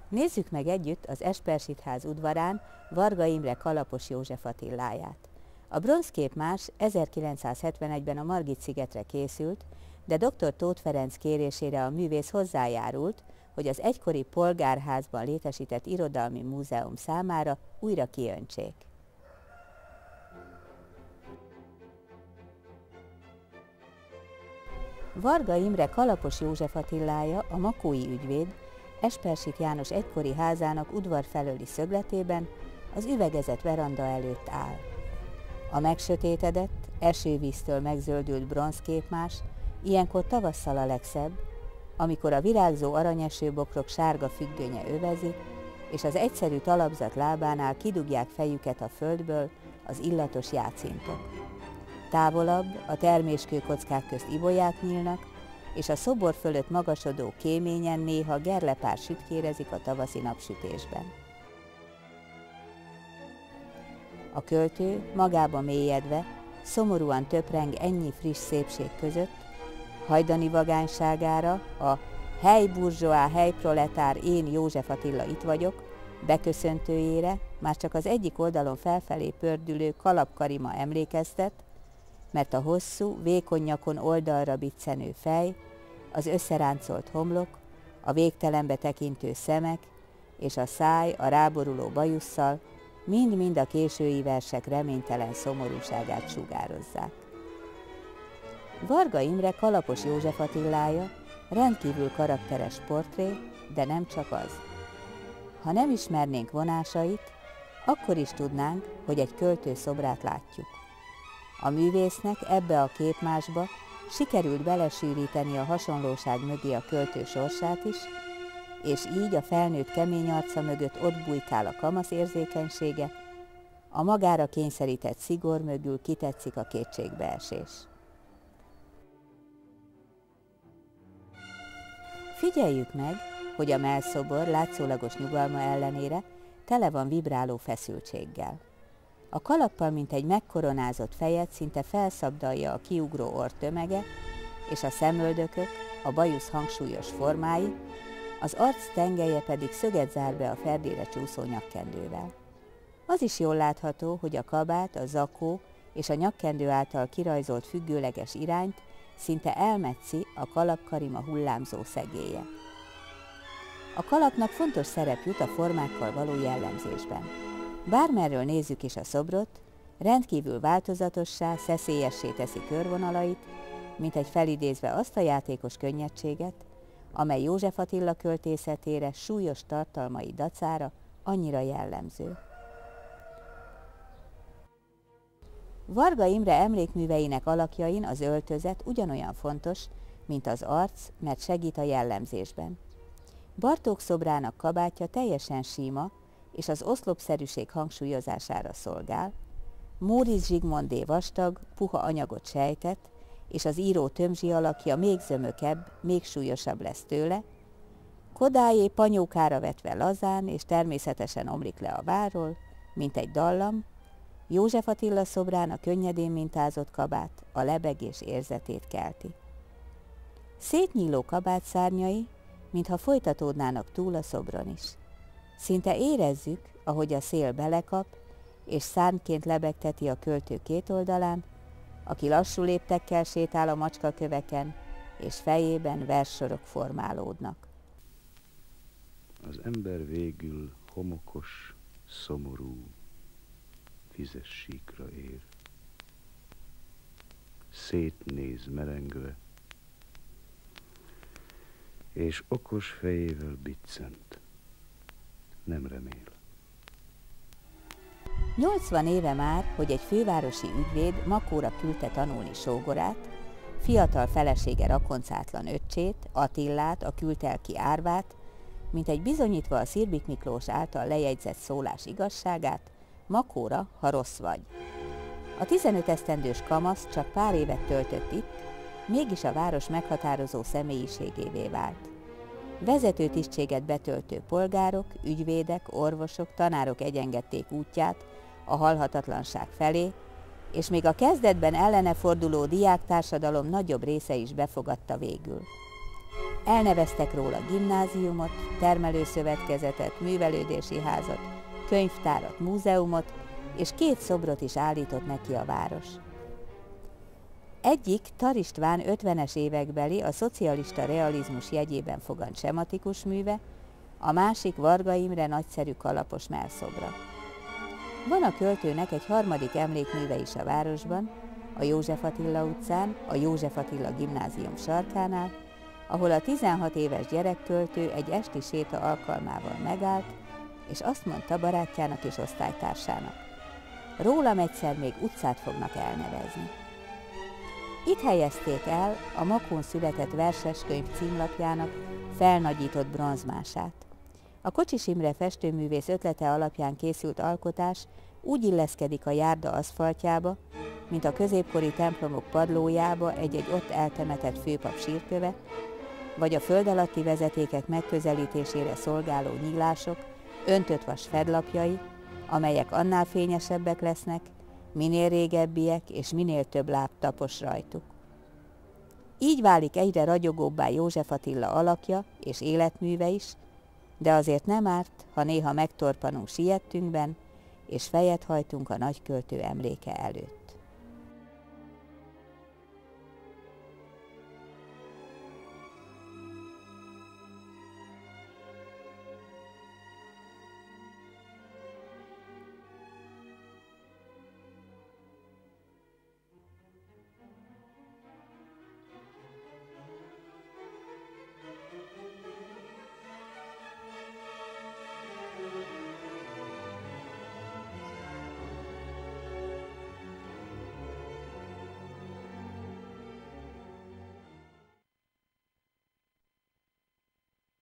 Nézzük meg együtt az Espersitház udvarán Varga Imre Kalapos József Attiláját. A bronzképmás 1971-ben a Margit-szigetre készült, de dr. Tóth Ferenc kérésére a művész hozzájárult, hogy az egykori polgárházban létesített irodalmi múzeum számára újra kiöntsék. Varga Imre Kalapos József Attilája, a makói ügyvéd, Espersit János egykori házának udvar felőli szögletében az üvegezett veranda előtt áll. A megsötétedett, esővíztől megzöldült bronzképmás ilyenkor tavasszal a legszebb, amikor a virágzó aranyesőbokrok sárga függönye övezi, és az egyszerű talapzat lábánál kidugják fejüket a földből az illatos játszintok. Távolabb a terméskőkockák közt ibolyák nyílnak, és a szobor fölött magasodó kéményen néha gerlepár sütkérezik a tavaszi napsütésben. A költő magába mélyedve, szomorúan töpreng ennyi friss szépség között, hajdani vagányságára a hely burzsóá, hely proletár, én József Attila itt vagyok beköszöntőjére már csak az egyik oldalon felfelé pördülő kalapkarima emlékeztet, mert a hosszú, vékony nyakon oldalra biccenő fej, az összeráncolt homlok, a végtelenbe tekintő szemek és a száj a ráboruló bajusszal mind-mind a késői versek reménytelen szomorúságát sugározzák. Varga Imre Kalapos József Attilája rendkívül karakteres portré, de nem csak az. Ha nem ismernénk vonásait, akkor is tudnánk, hogy egy költő szobrát látjuk. A művésznek ebbe a képmásba sikerült belesűríteni a hasonlóság mögé a költő sorsát is, és így a felnőtt kemény arca mögött ott bujkál a kamasz érzékenysége, a magára kényszerített szigor mögül kitetszik a kétségbeesés. Figyeljük meg, hogy a mellszobor látszólagos nyugalma ellenére tele van vibráló feszültséggel. A kalappal, mint egy megkoronázott fejet szinte felszabdalja a kiugró orr tömege, és a szemöldökök, a bajusz hangsúlyos formái, az arc tengelye pedig szöget zár be a ferdére csúszó nyakkendővel. Az is jól látható, hogy a kabát, a zakó és a nyakkendő által kirajzolt függőleges irányt szinte elmetszi a kalapkarima hullámzó szegélye. A kalapnak fontos szerep jut a formákkal való jellemzésben. Bármerről nézzük is a szobrot, rendkívül változatossá, szeszélyessé teszi körvonalait, mint egy felidézve azt a játékos könnyedséget, amely József Attila költészetére súlyos tartalmai dacára annyira jellemző. Varga Imre emlékműveinek alakjain az öltözet ugyanolyan fontos, mint az arc, mert segít a jellemzésben. Bartók szobrának kabátja teljesen síma, és az oszlopszerűség hangsúlyozására szolgál, Móricz Zsigmondé vastag, puha anyagot sejtett, és az író tömzsi alakja még zömökebb, még súlyosabb lesz tőle, Kodályé panyókára vetve lazán és természetesen omlik le a várról, mint egy dallam, József Attila szobrán a könnyedén mintázott kabát a lebegés érzetét kelti. Szétnyíló kabátszárnyai, mintha folytatódnának túl a szobron is. Szinte érezzük, ahogy a szél belekap, és szárnyként lebegteti a költő két oldalán, aki lassú léptekkel sétál a macskaköveken, és fejében verssorok formálódnak. Az ember végül homokos, szomorú, vizes síkra ér. Szétnéz merengve, és okos fejével biccent. Nem remél. 80 éve már, hogy egy fővárosi ügyvéd Makóra küldte tanulni sógorát, fiatal felesége rakoncátlan öccsét, Attillát, a kültelki árvát, mint egy bizonyítva a Szirbik Miklós által lejegyzett szólás igazságát, Makóra, ha rossz vagy. A 15 esztendős kamasz csak pár évet töltött itt, mégis a város meghatározó személyiségévé vált. Vezető tisztséget betöltő polgárok, ügyvédek, orvosok, tanárok egyengedték útját a halhatatlanság felé, és még a kezdetben ellene forduló diáktársadalom nagyobb része is befogadta végül. Elneveztek róla gimnáziumot, termelőszövetkezetet, művelődési házat, könyvtárat, múzeumot, és 2 szobrot is állított neki a város. Egyik Tar István 50-es évekbeli, a szocialista realizmus jegyében fogant sematikus műve, a másik Varga Imre nagyszerű kalapos mellszobra. Van a költőnek egy harmadik emlékműve is a városban, a József Attila utcán, a József Attila gimnázium sarkánál, ahol a 16 éves gyerekköltő egy esti séta alkalmával megállt, és azt mondta barátjának és osztálytársának: rólam egyszer még utcát fognak elnevezni. Itt helyezték el a Makón született verseskönyv címlapjának felnagyított bronzmását. A Kocsis Imre festőművész ötlete alapján készült alkotás úgy illeszkedik a járda aszfaltjába, mint a középkori templomok padlójába egy-egy ott eltemetett főpap sírköve, vagy a föld alatti vezetékek megközelítésére szolgáló nyílások, öntött vas fedlapjai, amelyek annál fényesebbek lesznek, minél régebbiek és minél több láb tapos rajtuk. Így válik egyre ragyogóbbá József Attila alakja és életműve is, de azért nem árt, ha néha megtorpanunk siettünkben, és fejet hajtunk a nagyköltő emléke előtt.